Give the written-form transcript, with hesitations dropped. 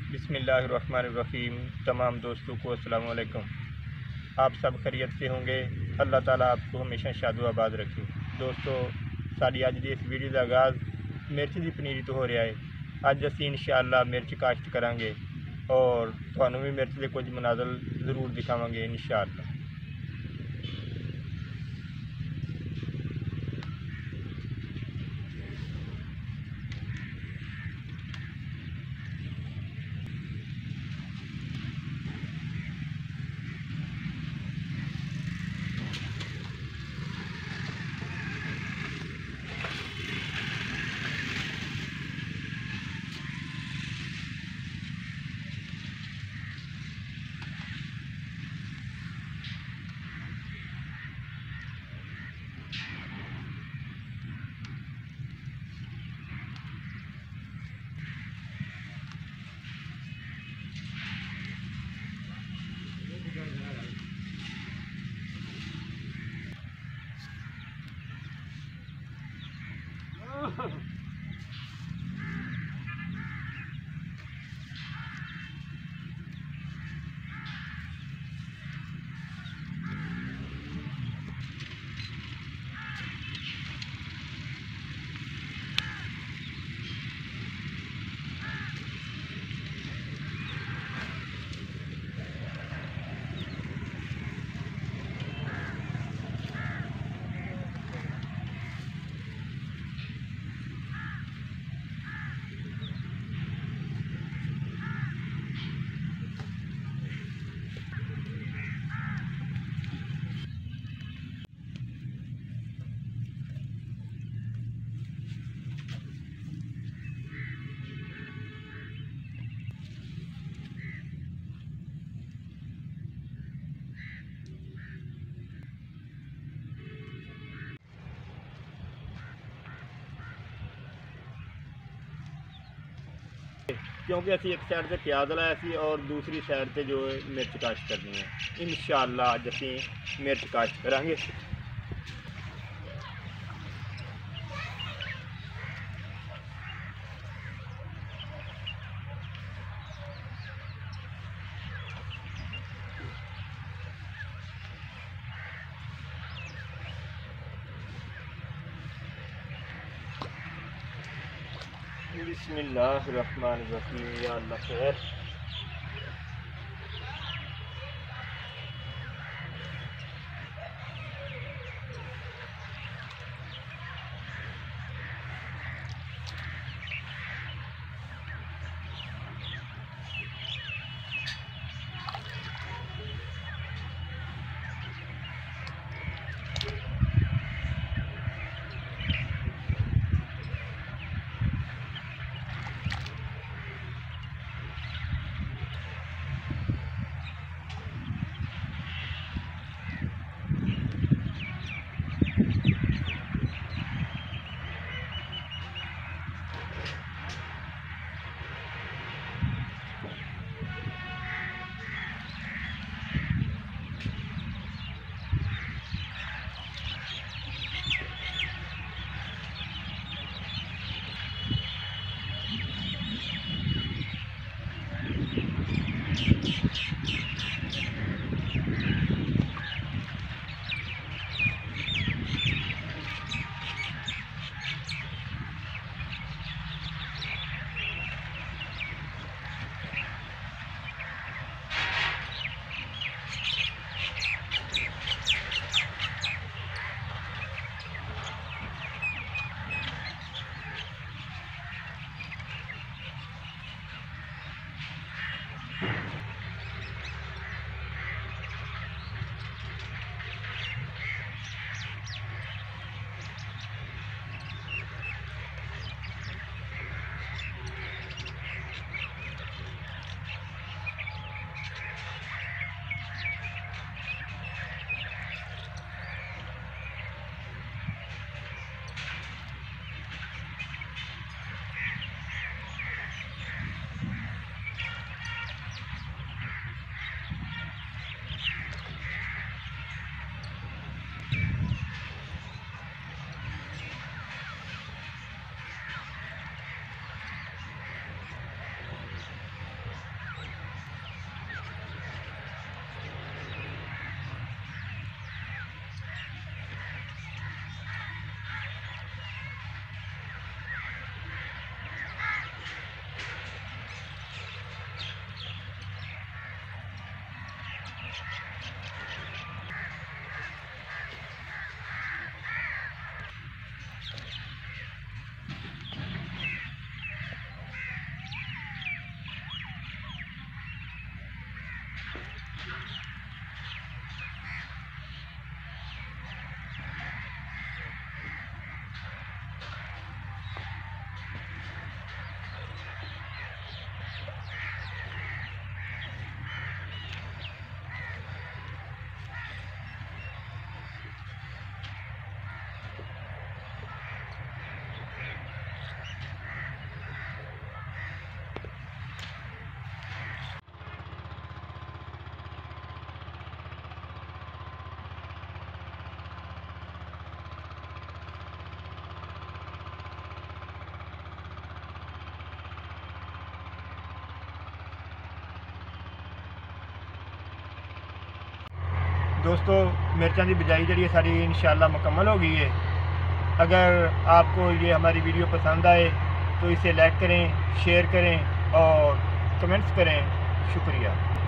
बिस्मिल्लाहिर्रहमानिर्रहीम। तमाम दोस्तों को अस्सलाम वालेकुम। आप सब खैरियत से होंगे। अल्लाह ताला आपको हमेशा शादो आबाद रखे। दोस्तों साड़ी अज की इस वीडियो का आगाज़ मिर्च की पनीरी तो हो रहा है। अज असी इंशाअल्लाह मिर्च काश्त करांगे और तुहानू भी मिर्च के कुछ मनाजर ज़रूर दिखावांगे इंशाअल्लाह। क्योंकि असी एक साइड से प्याज लाया सी और दूसरी साइड से जो मिर्च काश्त करनी है। इंशाअल्लाह अज असी मिर्च काश्त करांगे। बिस्मिल्लाहिर्रहमानिर्रहीम। या अल्लाह खैर। दोस्तों मिर्चां की बिजाई जी सारी इंशाल्लाह मुकम्मल हो गई है। अगर आपको ये हमारी वीडियो पसंद आए तो इसे लाइक करें, शेयर करें और कमेंट्स करें। शुक्रिया।